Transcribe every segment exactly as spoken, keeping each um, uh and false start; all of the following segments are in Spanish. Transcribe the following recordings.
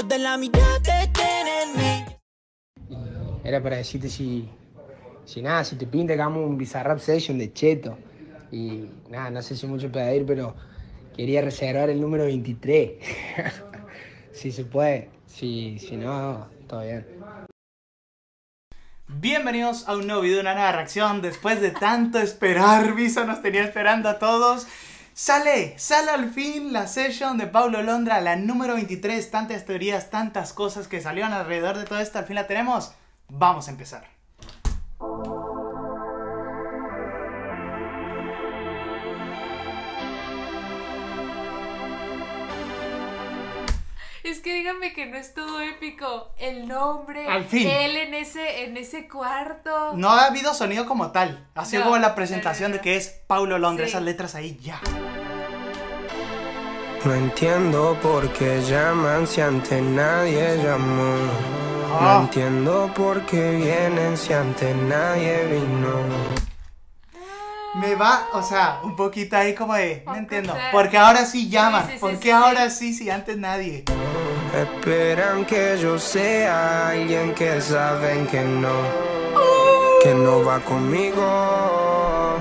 ojos de la mirada te tienen mí. Era para decirte si, si nada, si te pinta que hagamos un Bizarrap Session de Cheto. Y nada, no sé si mucho pedir, pero quería reservar el número veintitrés. Si se puede, si, si no, todo bien. Bienvenidos a un nuevo video, una nueva reacción. Después de tanto esperar, Visa nos tenía esperando a todos. Sale, sale al fin la session de Paulo Londra, la número veintitrés. Tantas teorías, tantas cosas que salieron alrededor de todo esto, al fin la tenemos. Vamos a empezar. Es que díganme que no es todo épico. El nombre, Al fin. él en ese, en ese cuarto. No ha habido sonido como tal. Ha sido No, como la presentación no, no, no. de que es Paulo Londra. Sí. Esas letras ahí ya. No entiendo por qué llaman si antes nadie llamó. Ah. No entiendo por qué vienen si antes nadie vino. Me va, o sea, un poquito ahí como de, no Ok, entiendo. claro. Porque ahora sí llaman. Sí, sí, sí, ¿Por sí, qué sí. ahora sí, si antes nadie? Esperan que yo sea alguien que saben que no, que no va conmigo.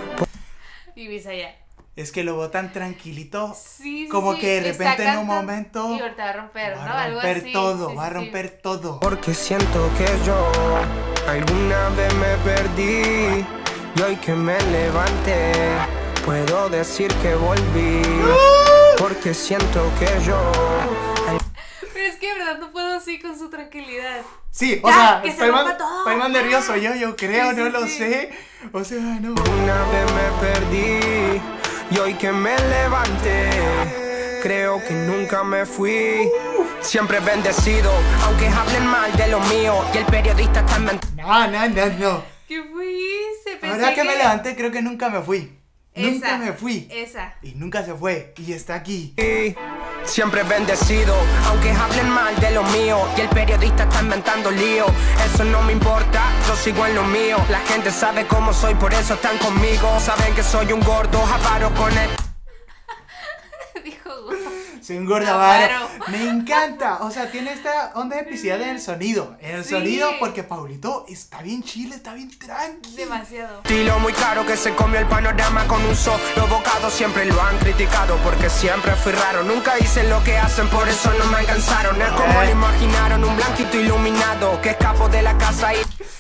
Y Visa ya. Es que lo botan tranquilito. Sí, sí, Como sí, que de está repente en un cantando momento y ahorita va a romper, va ¿no? a Algo romper así. todo, Sí, va a sí, sí. romper todo. Porque siento que yo alguna vez me perdí y hoy que me levanté puedo decir que volví. Porque siento que yo Pero es que de verdad no puedo así con su tranquilidad. Sí, o Ya, sea, que se estoy rompa más, todo. estoy más nervioso yo, yo creo, Sí, no sí, lo sí. sé. O sea, no. una vez me perdí y hoy que me levanté creo que nunca me fui. Siempre bendecido, aunque hablen mal de lo mío y el periodista está inventando. No, no, no, no. ¿Qué fuiste? Pensé Ahora que me levanté, creo que nunca me fui. Nunca Esa, me fui. Esa. Y nunca se fue. Y está aquí. Siempre bendecido, aunque hablen mal de lo mío y el periodista está inventando lío. Eso no me importa, yo sigo en lo mío. La gente sabe cómo soy, por eso están conmigo. Saben que soy un gordo, avaro con él. Dijo. Soy un gordavaro. Avaro. Me encanta. O sea, tiene esta onda de epicidad en el sonido. En el Sí. sonido, porque Paulito está bien chile, está bien tranqui. Demasiado. Estilo muy claro que se comió el panorama con un solo bocado. Siempre lo han criticado porque siempre fui raro. Nunca hice lo que hacen, por eso no me alcanzaron. Es como Eh. lo imaginaron, un blanquito iluminado que escapó de la casa y...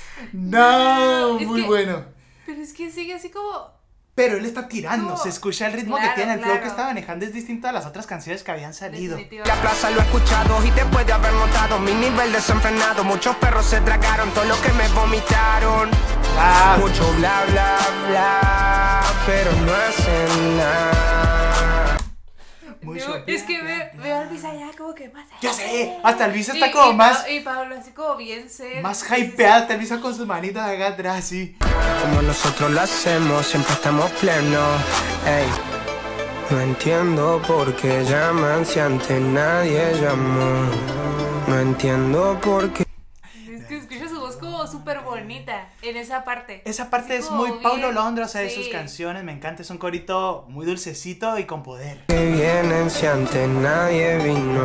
No, Es muy que- bueno. Pero es que sigue así como. Pero él está tirando, No. se escucha el ritmo Claro, que tiene, el flow claro. que está manejando es distinto a las otras canciones que habían salido. Definitivo. La plaza lo he escuchado y después de haber notado mi nivel desenfrenado, muchos perros se tragaron todo lo que me vomitaron. Ah, Mucho bla bla bla, pero no hacen nada. mucho. Yo- es que ve- veo al Visa ya como que más. Ya sé, hasta el Visa está Y- como y más, Pa- Y Pablo así como bien serio. más hypeado, hasta el Visa con sus manitas acá atrás, sí. Como nosotros lo hacemos, siempre estamos plenos. Ey, no entiendo por qué llaman si antes nadie llamó. No entiendo por qué. Es que escucha su voz como súper bonita en esa parte. Esa parte Así es como muy Paulo bien- Londra, o sea, de sus sí. canciones, me encanta, es un corito muy dulcecito y con poder. Que vienen si antes nadie vino.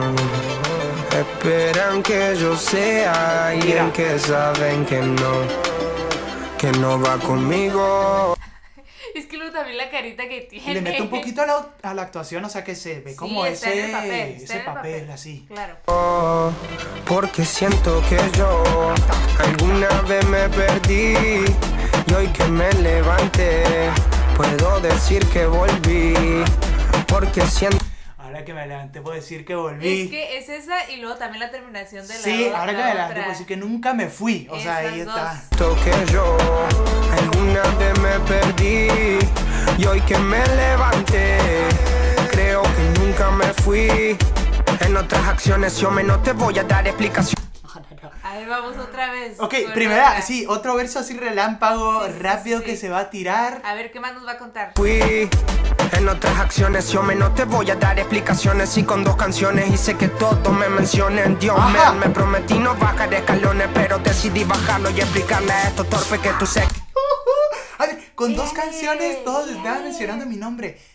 Esperan que yo sea alguien Mira. que saben que no, que no va conmigo. Es que luego también la carita que tiene. Le meto un poquito a la, a la actuación, o sea, que se ve Sí, como está en ese el papel, está ese en el papel, así. Claro. Porque siento que yo alguna vez me perdí y hoy que me levanté puedo decir que volví. Porque siento. Ahora que me levanté puedo decir que volví. Es que es esa y luego también la terminación de la Sí, otra. ahora que me levanté puedo decir que nunca me fui, o sea, ahí Esas está. dos. que yo alguna vez me perdí y hoy que me levanté creo que nunca me fui. En otras acciones yo menos te voy a dar explicación. Ahí vamos otra vez. Ok, con primera, otra. sí, otro verso así relámpago, Sí, sí, sí, rápido sí, que sí. se va a tirar. A ver, ¿qué más nos va a contar? Fui en otras acciones yo menos te voy a dar explicaciones y con dos canciones hice que todos me mencionen. Dios Ajá. me, me prometí no bajar escalones, pero decidí bajarlo y explicarle a estos torpes que tú sé. A ver, con dos Eh, canciones todos estaban eh. mencionando mi nombre.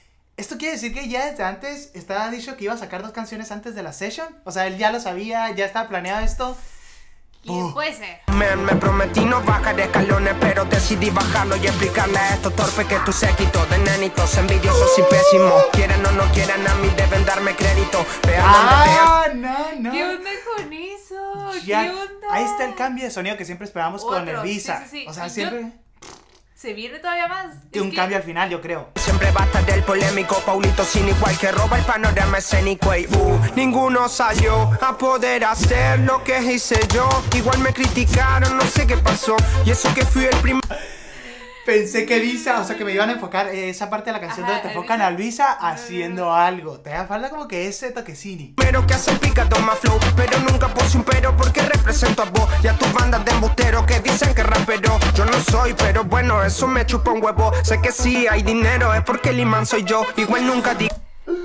Esto quiere decir que ya desde antes estaba dicho que iba a sacar dos canciones antes de la session. O sea, él ya lo sabía, ya estaba planeado esto. ¿Quién Uh. puede ser? Me, me prometí no bajar escalones, pero decidí bajarlo y explicarle a estos torpes que tú séquito de nenitos envidiosos y pésimos. Quieran o no quieran, a mí deben darme crédito. Vean donde vean. Ah, no, no. ¿Qué onda con eso? Ya, ¿Qué onda? ahí está el cambio de sonido que siempre esperamos con Otro, el Visa. sí, sí, sí. O sea, Y yo- siempre Se viene todavía más. que Es un que- cambio al final, yo creo. Siempre basta del polémico Paulito sin igual que roba el panorama escénico y uh, ninguno salió a poder hacer lo que hice yo. Igual me criticaron, no sé qué pasó. Y eso que fui el primer. Pensé que Visa, o sea, que me iban a enfocar eh, esa parte de la canción Ajá, donde te el enfocan Visa. al Visa haciendo algo. Te da falta como que ese toquecini. Pero que hace picado más flow, pero nunca puse un pero porque represento a vos y a tus bandas de embusteros que dicen que rapero yo no soy, pero bueno, eso me chupa un huevo. Sé que sí hay dinero, es porque el imán soy yo. Igual nunca di.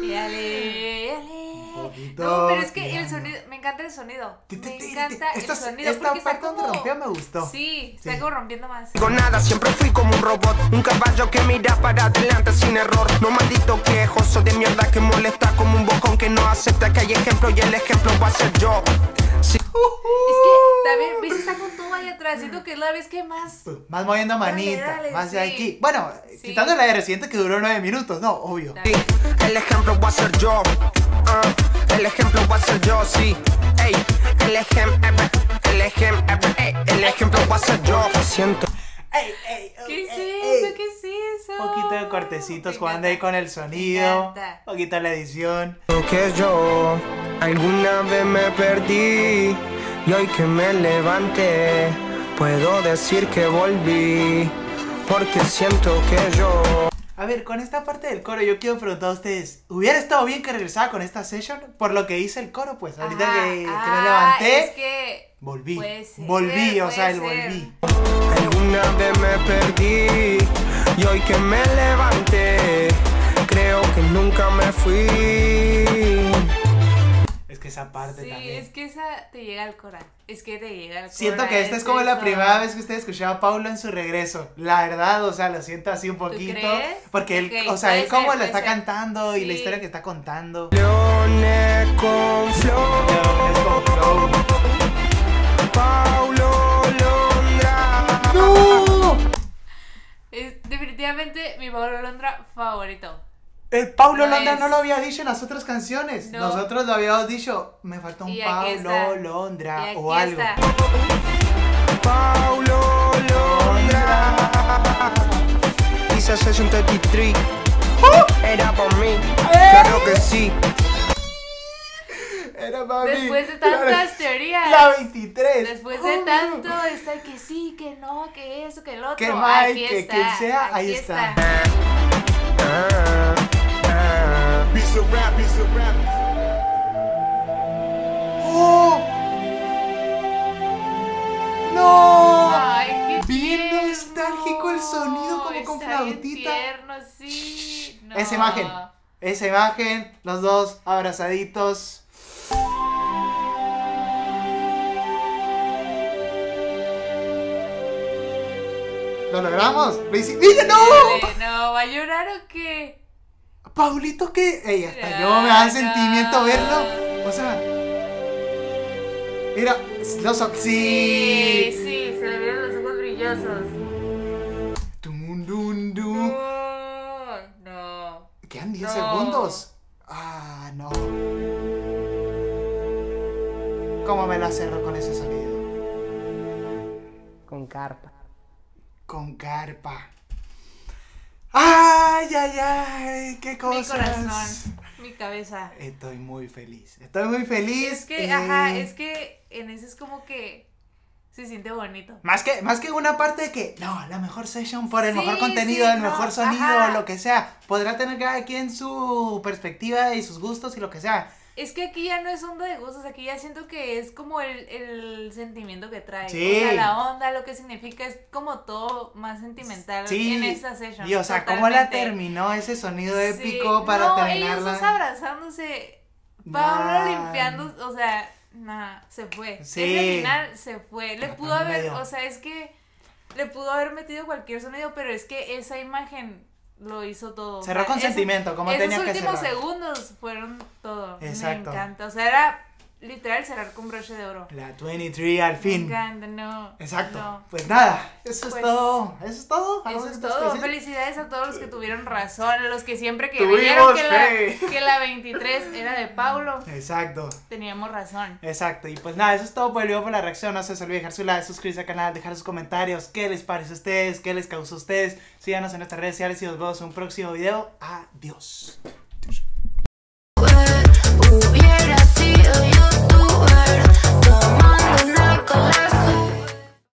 Dale, dale. Poquito, No, pero es que piano. el sonido, me encanta el sonido. Ti, ti, Me ti, encanta ti. Esta- el sonido. esta porque está parte donde como- rompió me gustó. Sí, está Sí. como rompiendo más. Digo nada, siempre fui como un robot, un caballo que mira para adelante sin error. No maldito quejoso de mierda que molesta como un bocón que no acepta que hay ejemplo y el ejemplo va a ser yo. Sí. Es que también, ¿ves? Está con todo ahí atrás. Siento que es la vez que más. Más moviendo Dale, manita, dale, más de sí. aquí. Bueno, Sí. quitando la de reciente que duró nueve minutos, no, obvio. Dale. El ejemplo va a ser yo. Ah, el ejemplo va a ser yo, sí. Ey, el ejemplo, el ejemplo, el ejemplo va a ser yo. Siento. Ey, ey, ¿Qué es ey, eso? ey. ¿Qué es eso? Un poquito de cortecitos Me jugando ahí encanta. con el sonido. Me encanta. Un poquito de la edición. Que yo alguna vez me perdí y hoy que me levanté puedo decir que volví porque siento que yo. A ver, con esta parte del coro yo quiero preguntar a ustedes, ¿hubiera estado bien que regresara con esta session? Por lo que hice el coro, pues, ahorita Ajá. que, que Ah, me levanté, Es que. volví, puede ser, volví, o puede sea, el ser. volví. Alguna vez me perdí y hoy que me levanté creo que nunca me fui. Es que esa parte Sí, también. es que esa te llega al cora. Es que te llega al cora. Siento que esta es como la eso. primera vez que usted escuchaba a Paulo en su regreso. La verdad, o sea, lo siento así un poquito. crees? Porque él, Ok, o sea, puede él como ser, lo puede está ser. cantando y la Sí. historia que está contando. Leones con flow. Es con flow. Paulo Londra. ¡No! Es definitivamente mi Pablo Londra favorito. El Paulo No Londra es. no lo había dicho en las otras canciones. No. Nosotros lo habíamos dicho, me falta un Y aquí Paulo está. Londra Y aquí o algo. está. Paulo Londra. Dice sesenta y tres. Era por mí. Claro que sí. Era para mí. Después de Claro. tantas teorías. La veintitrés. Después de Oh, tanto, está que sí, que no, que eso, que el otro. Que Mike, aquí que está, quien sea, aquí ahí está. Ah, ah. ¡Oh! ¡No! Ay, qué Bien tierno. nostálgico el sonido, como con Está bien flautita. tierno, sí. No. Esa imagen, esa imagen, los dos abrazaditos. ¿Lo logramos? ¿Lo hicimos? ¡Mira, no! Dale, no, ¿va a llorar o qué? Paulito, ¿qué? Ey, hasta Ya, yo me da no. sentimiento verlo. O sea, mira, los ojos. Sí, Sí. sí, se le vieron los ojos brillosos. Dun, dun, dun. No, no. Quedan diez No. segundos. Ah, no. ¿Cómo me la cerro con ese sonido? Con carpa. Con carpa. ¡Ay, ay, ay! ¡Qué Mi cosas! corazón, mi cabeza. Estoy muy feliz. Estoy muy feliz. Es que, eh, ajá, es que en ese es como que se siente bonito. Más que, más que una parte de que, no, la mejor session por el Sí, mejor contenido, sí, el no, mejor sonido, ajá. lo que sea. Podrá tener cada quien su perspectiva y sus gustos y lo que sea. Es que aquí ya no es onda de gustos, aquí ya siento que es como el, el sentimiento que trae. Sí. O sea, la onda, lo que significa, es como todo más sentimental Sí. en esta session. Y o sea, cómo la totalmente. terminó ese sonido Sí. épico para no, terminarla. ellos dos abrazándose, Pablo Nah. limpiando, o sea, nah, se fue. Sí. Ese final se fue. Le Pero pudo también haber, medio- o sea, es que le pudo haber metido cualquier sonido, pero es que esa imagen lo hizo todo. Cerró O sea, con ese- sentimiento, como tenía que Esos últimos cerrar. segundos fueron todo. Exacto. Me encanta. O sea, era literal cerrar con broche de oro. La veintitrés al Me fin. encanta, no. Exacto. no. Pues nada, eso es Pues, todo. Eso es todo. ¿Algo Eso más es que tengas todo. que decir? Felicidades a todos los que tuvieron razón, a los que siempre que Tuvimos veían que fe. la, que la veintitrés era de Paulo, Exacto. teníamos razón. Exacto, y pues nada, eso es todo por el video, por la reacción. No se les olvide dejar su like, suscribirse al canal, dejar sus comentarios, qué les parece a ustedes, qué les causó a ustedes. Síganos en nuestras redes sociales y nos vemos en un próximo video. Adiós. Hubiera